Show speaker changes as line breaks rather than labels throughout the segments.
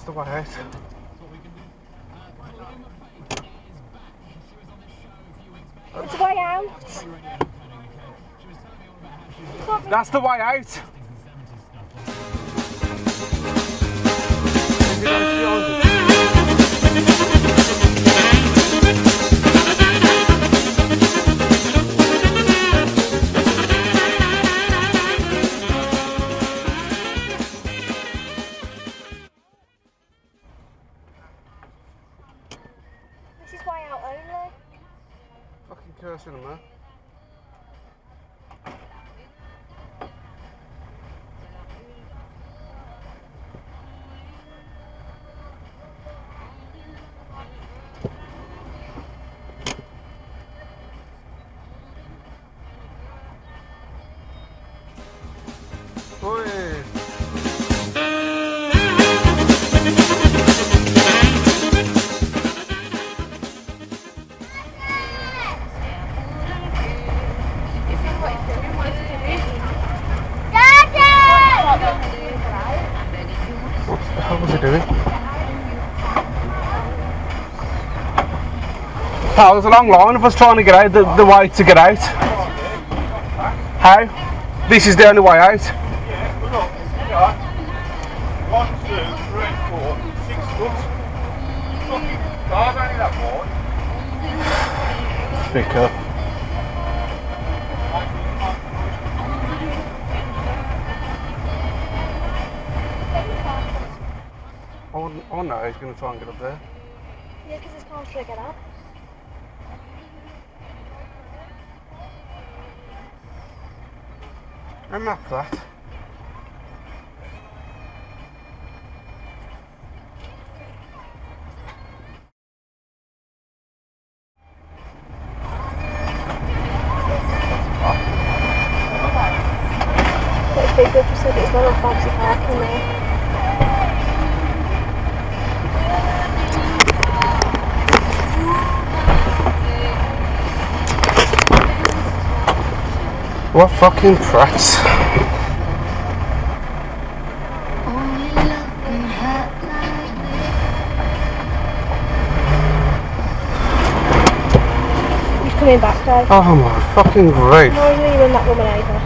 the way out.
It's the way out.
That's the way out.
This is way out only.
Fucking cursing them, man. Oi. What was he doing? Pal, there's a long line of us trying to get out, the way to get out. How? This is the only way out.
Yeah, look, 1, 2, 3, 4, 6 foot. Fucking car's only that wide.
Pick up. Oh no, he's going to try and get up there.
Yeah, because it's can't try to get up.
I map that.
Quite a big group of it's not a fancy parking there.
What fucking prats.
He's coming back, Dave.
Oh my fucking grief.
No, you run that woman over.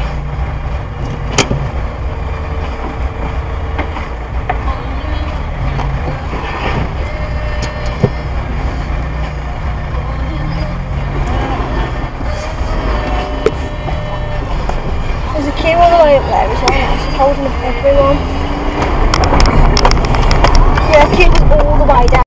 There's a queue all the way up there as well, it's holding up everyone. Yeah, queue was all the way down.